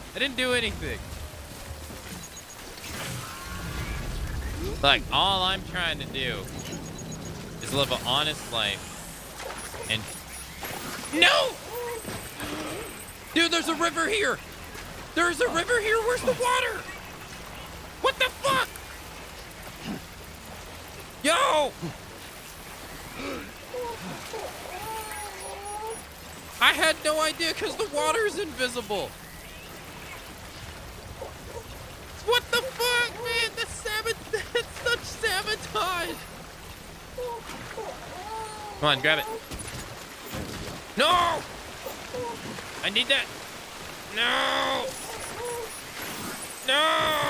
I didn't do anything. Like, all I'm trying to do is live an honest life. And no! Dude, there's a river here. There's a river here. Where's the water? What the fuck? Yo! I had no idea because the water is invisible. What the fuck, man? That's such sabotage. Come on, grab it. No! I need that. No! No!